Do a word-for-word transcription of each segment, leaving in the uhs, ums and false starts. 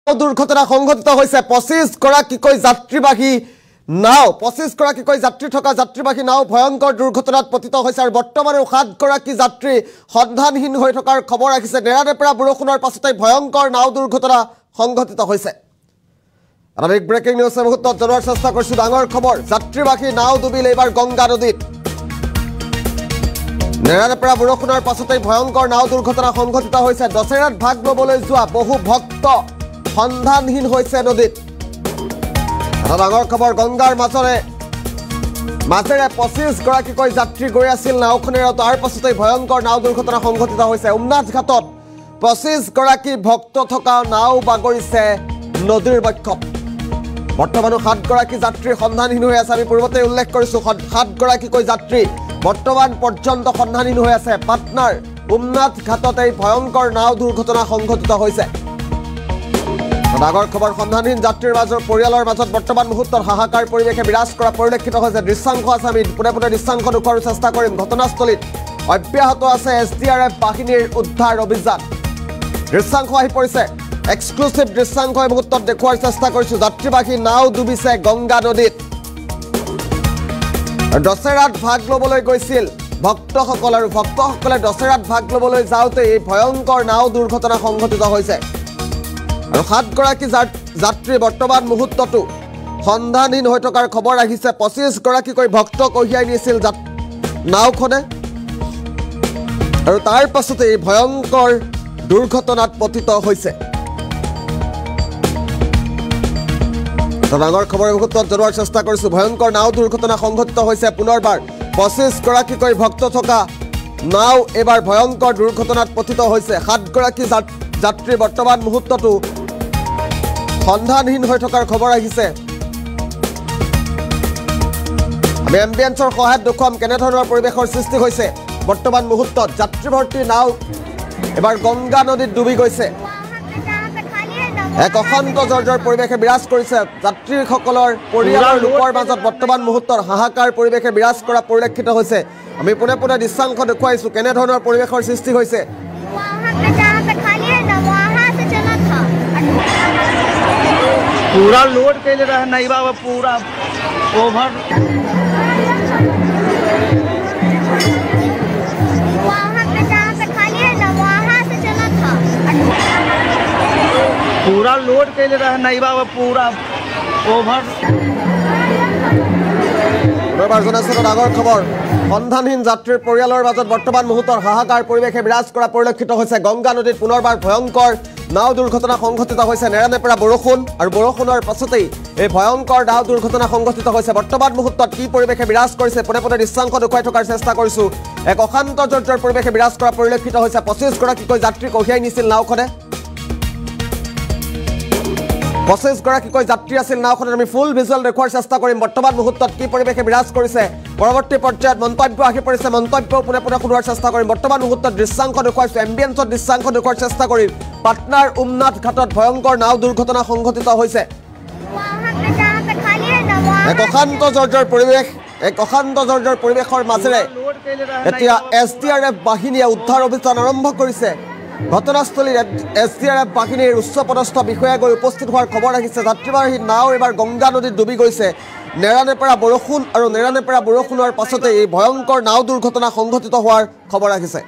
দুৰ্ঘটনা সংঘটিত হৈছে পঁচিছ গৰাকীকৈ যাত্ৰীবাহী নাও পঁচিছ গৰাকীকৈ যাত্ৰী থকা যাত্ৰীবাহী নাও ভয়ংকৰ দুৰ্ঘটনাত পতিত হৈছে আৰু বৰ্তমানে সাত গৰাকী যাত্ৰী সন্ধানহীন হৈ থকাৰ খবৰ আহিছে নেৰানেপেৰা বৰষুণৰ পাছতে ভয়ংকৰ নাও দুৰ্ঘটনা সংঘটিত হৈছে আৰু এক ব্ৰেকিং নিউজ মুহূৰ্তত জনোৱাৰ চেষ্টা কৰিছো ডাঙৰ খবৰ যাত্ৰীবাহী নাও ডুবিল এইবাৰ গংগা নদীত নেৰানেপেৰা বৰষুণৰ পাছতে ভয়ংকৰ নাও দুৰ্ঘটনা সংঘটিত হৈছে দশেৰাত ভাগ ল'বলৈ যোৱা বহু ভক্ত সন্ধানহীন হৈছে নদীত ডাঙৰ খবৰ গংগাৰ মাজৰে মাজেৰে পঁচিছ গৰাকীকৈ যাত্ৰী গৈ আছিল নাওখনেৰে তাৰ পাছতে ভয়ংকৰ নাও দুৰ্ঘটনা সংঘটিত হৈছে উমনাথ ঘাটত পঁচিছ গৰাকী ভক্ত থকা নাও বাগৰিছে নদীৰ বক্ষত বৰ্তমানো সাত গৰাকী যাত্ৰী সন্ধানহীন হৈ আছে আমি পূৰ্বতে উল্লেখ কৰিছো সাত গৰাকীকৈ যাত্ৰী বৰ্তমান পৰ্যন্ত সন্ধানহীন হৈ আছে পাটনাৰ উমনাথ ঘাটত এই ভয়ংকৰ নাও দুৰ্ঘটনা সংঘটিত হৈছে ডাঙৰ খবৰ সন্ধানহীন যাত্ৰীৰ মাজৰ পৰিয়ালৰ মাজত বৰ্তমান মুহূৰ্তত হাহাকাৰ পৰিৱেশে বিৰাজ কৰা পৰিলক্ষিত হৈছে দৃশ্যাংশ আছে আমি পুনে পুনে দৃশ্যাংশ দেখুৱাৰ চেষ্টা কৰিম ঘটনাস্থলীত অব্যাহত আছে এছ ডি আৰ এফ বাহিনীৰ উদ্ধাৰ অভিযান দৃশ্যাংশ আহি পৰিছে এক্সক্লুসিভ দৃশ্যাংশ এই মুহূৰ্তত দেখুৱাৰ চেষ্টা কৰিছো যাত্ৰীবাহী নাও ডুবিছে গংগা নদীত দশেৰাত ভাগ ল'বলৈ গৈছিল ভক্তসকল আৰু ভক্তসকলে দশেৰাত ভাগ ল'বলৈ যাওঁতে এই ভয়ংকৰ নাও দুৰ্ঘটনা সংঘটিত হৈছে আৰু সাত গৰাকী যাত্ৰী বৰ্তমান মুহূৰ্তটো সন্ধানহীন হৈ থকাৰ খবৰ আহিছে পঁচিছ গৰাকীকৈ ভক্ত কঢ়িয়াই নিছিল নাওখনে আৰু তাৰ পাছতে এই ভয়ংকৰ দুৰ্ঘটনাত পতিত হৈছে ডাঙৰ খবৰ মুহূৰ্তত জনোৱাৰ চেষ্টা কৰিছো ভয়ংকৰ নাও দুৰ্ঘটনা সংঘটিত হৈছে পুনৰবাৰ পঁচিছ গৰাকীকৈ ভক্ত থকা নাও এবাৰ ভয়ংকৰ দুৰ্ঘটনাত পতিত হৈছে সাত গৰাকী যাত্ৰী বৰ্তমান মুহূৰ্তটো সন্ধানহীন হৈ থকাৰ খবৰ আহিছে আমি এম্বিয়েন্সৰ সহায়ত দেখুৱাম কেনেধৰণৰ পৰিৱেশৰ সৃষ্টি হৈছে বৰ্তমান মুহূৰ্তত যাত্ৰী ভৰ্তি নাও এবাৰ গংগা নদীত ডুবি গৈছে এক অশান্ত জৰ্জৰ পৰিৱেশে বিৰাজ কৰিছে যাত্ৰীসকলৰ পৰিয়ালৰ লোকৰ মাজত বৰ্তমান মুহূৰ্তত হাহাকাৰ পৰিৱেশে বিৰাজ কৰা পৰিলক্ষিত হৈছে আমি পুনে পুনে দৃশ্যাংশ দেখুৱাইছো কেনেধৰণৰ পৰিৱেশৰ সৃষ্টি হৈছে पूरा लोड कैले रहे नहीं बाबा पूरा ओवर पूरा लोड कैले रहे नहीं बाबा पूरा ओवर ডাঙৰ খবৰ সন্ধানহীন যাত্ৰীৰ পৰিয়ালৰ মাজত বৰ্তমান মুহূৰ্তৰ হাহাকাৰ পৰিৱেশে বিৰাজ কৰা পৰিলক্ষিত হৈছে গংগা নদীত পুনৰবাৰ ভয়ংকৰ নাও দুৰ্ঘটনা সংঘটিত হৈছে নেৰানেপেৰা বৰষুণ আৰু বৰষুণৰ পাছতেই এই ভয়ংকৰ নাও দুৰ্ঘটনা সংঘটিত হৈছে বৰ্তমান মুহূৰ্তত কি পৰিৱেশে বিৰাজ কৰিছে পুনে পুনে দৃশ্যাংশ দেখুৱাই থকাৰ চেষ্টা কৰিছো এক অশান্ত জৰ্জৰ পৰিৱেশে বিৰাজ কৰা পৰিলক্ষিত হৈছে পঁচিছ গৰাকীকৈ যাত্ৰী কঢ়িয়াই নিছিল নাওখনে পঁচিছ গৰাকীকৈ যাত্ৰী আছিল নাওখনত আমি ফুল ভিজুৱেল দেখুৱাৰ চেষ্টা কৰিম বৰ্তমান মুহূৰ্তত কি পৰিৱেশে বিৰাজ কৰিছে পৰৱৰ্তী পৰ্যায়ত মন্তব্য আহি পৰিছে মন্তব্য পুনে পুনে শুনোৱাৰ চেষ্টা কৰিম বৰ্তমান মুহূৰ্তত দৃশ্যাংশ দেখুৱাইছো এম্বিয়েন্সৰ দৃশ্যাংশ দেখুৱাৰ চেষ্টা কৰিম পাটনাৰ উমনাথ ঘাটত ভয়ংকৰ নাও দুৰ্ঘটনা সংঘটিত হৈছে এক অশান্ত জৰ্জৰ পৰিৱেশ এক অশান্ত জৰ্জৰ পৰিৱেশৰ মাজেৰে এতিয়া এছ ডি আৰ এফ বাহিনীয়ে উদ্ধাৰ অভিযান আৰম্ভ কৰিছে ঘটনাস্থলীত এছ ডি আৰ এফ বাহিনীৰ উচ্চপদস্থ বিষয়া গৈ উপস্থিত হোৱাৰ খবৰ আহিছে যাত্ৰীবাহী নাও এবাৰ গংগা নদীত ডুবি গৈছে নেৰানেপেৰা বৰষুণ আৰু নেৰানেপেৰা বৰষুণৰ পাছতে এই ভয়ংকৰ নাও দুৰ্ঘটনা সংঘটিত হোৱাৰ খবৰ আহিছে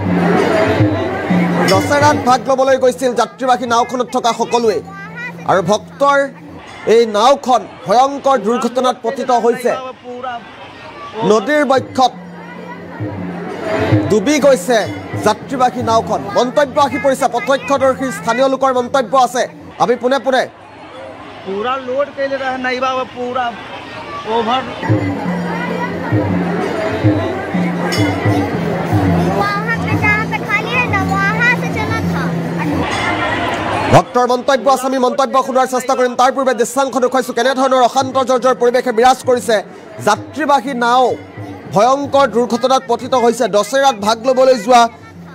দশেৰাত ভাগ ল'বলৈ গৈছিল যাত্ৰীবাহী নাওখনত থকা সকলোৱে আৰু ভক্তৰ এই নাওখন ভয়ংকৰ দুৰ্ঘটনাত পতিত হৈছে নদীৰ বক্ষত ডুবি গৈছে যাত্ৰীবাহী নাওখন মন্তব্য আহি পৰিছে প্ৰত্যক্ষদৰ্শী স্থানীয় লোকৰ মন্তব্য আছে আমি পুনে পুনে पूरा लोड कैले रहे नहीं बाबा पूरा ओवर ভক্তৰ মন্তব্য আছে আমি মন্তব্য শুনাৰ চেষ্টা কৰিম তাৰ পূৰ্বে দৃশ্যাংশ দেখুৱাইছো কেনেধৰণৰ অশান্ত জৰ্জৰ পৰিৱেশে বিৰাজ কৰিছে যাত্ৰীবাহী নাও ভয়ংকৰ দুৰ্ঘটনাত পতিত হৈছে দশেৰাত ভাগ ল'বলৈ যোৱা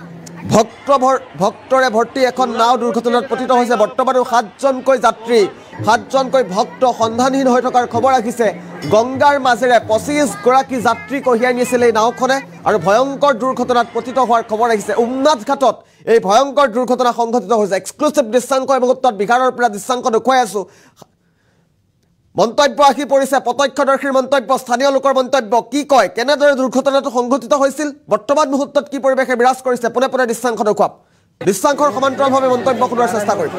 ভক্ত ভক্তৰে ভৰ্তি এখন নাও দুৰ্ঘটনাত পতিত হৈছে বৰ্তমানো সাতজনকৈ যাত্ৰী সাতজনকৈ ভক্ত সন্ধানহীন হৈ থকাৰ খবৰ আহিছে। গংগাৰ মাজেৰে পঁচিছ গৰাকী যাত্ৰী কঢ়িয়াই নিছিল এই নাওখনে আৰু ভয়ংকৰ দুৰ্ঘটনাত পতিত হোৱাৰ খবৰ আহিছে। উমনাথ ঘাটত এই ভয়ংকৰ দুৰ্ঘটনা সংঘটিত হৈছে। এক্সক্লুচিভ দৃশ্যাংক এই মুহূৰ্তত বিহাৰৰ পৰা দৃশ্যাংক দেখুৱাই আছোঁ। মন্তব্য আহি পৰিছে, প্ৰত্যক্ষদৰ্শীৰ মন্তব্য, স্থানীয় লোকৰ মন্তব্য। কি কয়, কেনেদৰে দুৰ্ঘটনাটো সংঘটিত হৈছিল, বৰ্তমান মুহূৰ্তত কি পৰিৱেশে বিৰাজ কৰিছে, পোনে পোনে দৃশ্যাংক দেখুৱাম। দৃশ্যাংকৰ সমান্তৰালভাৱে মন্তব্য শুনাৰ চেষ্টা কৰিম।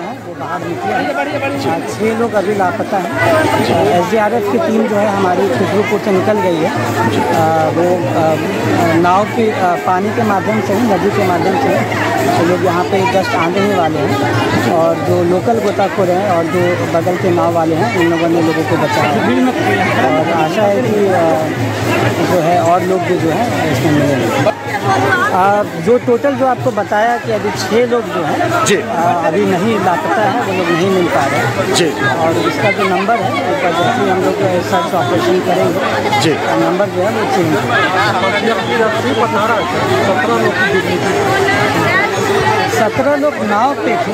छः लोग अभी लापता हैं। एस डी आर एफ की टीम जो है हमारी खुशरूपुर से निकल गई है। आ, वो आ, नाव के आ, पानी के माध्यम से ही, नदी के माध्यम से तो लोग यहाँ पे जस्ट आने ही वाले हैं और जो लोकल गोताखोर हैं और जो बगल के नाव वाले हैं उन लोगों ने लोगों को बचाया और आशा है कि आ, जो है और लोग भी जो है इसमें मिलेंगे। जो टोटल जो आपको बताया कि अभी छः लोग जो हैं अभी नहीं लापता है, वो लोग नहीं मिल पा रहे हैं जी। और इसका जो नंबर है ऊपर जैसे हम लोग सर्च ऑपरेशन करेंगे जी, नंबर जो है वो चेंज सत्रह लोग नाव पे थे।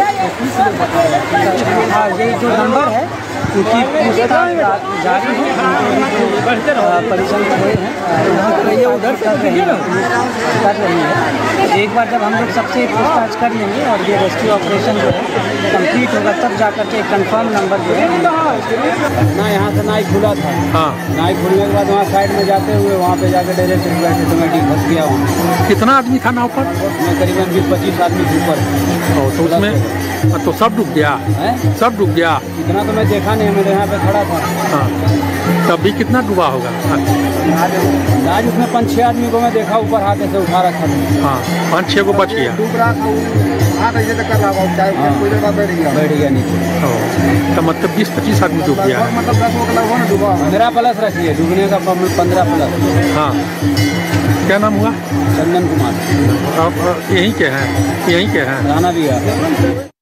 हाँ, ये जो नंबर है उनकी पूछताछ जारी है, परिजन हुए हैं उधर कर रही है कर रही है एक बार जब हम लोग सबसे पूछताछ कर लेंगे और ये रेस्क्यू ऑपरेशन जो है कंप्लीट होगा तब जाकर के कंफर्म नंबर जो है ना। यहाँ से नाई खुला था, हाँ, नाई खुलने के बाद वहाँ साइड में जाते हुए वहाँ पे जाकर डायरेक्ट ऑटोमेटिक फंस गया। वहाँ कितना आदमी था नाव पर? उसमें करीबन बीस पच्चीस आदमी ऊपर। तो उसमें तो सब डूब गया है? सब डूब गया? इतना तो मैं देखा नहीं, मेरे यहाँ पे खड़ा था। हाँ, तब भी कितना डूबा होगा? आज उसमें पाँच छः आदमी को मैं देखा ऊपर हाथ से उठा रखा था। हाँ, पाँच छः को बच गया। डूब रहा था, बैठ गया नीचे। तो मतलब बीस पच्चीस आदमी डूब गया। मतलब दस डूबा। पंद्रह प्लस रखिए, डूबने का पंद्रह प्लस। हाँ, क्या नाम हुआ? चंदन कुमार। आप यहीं के हैं? यहीं के हैं? राना भी है।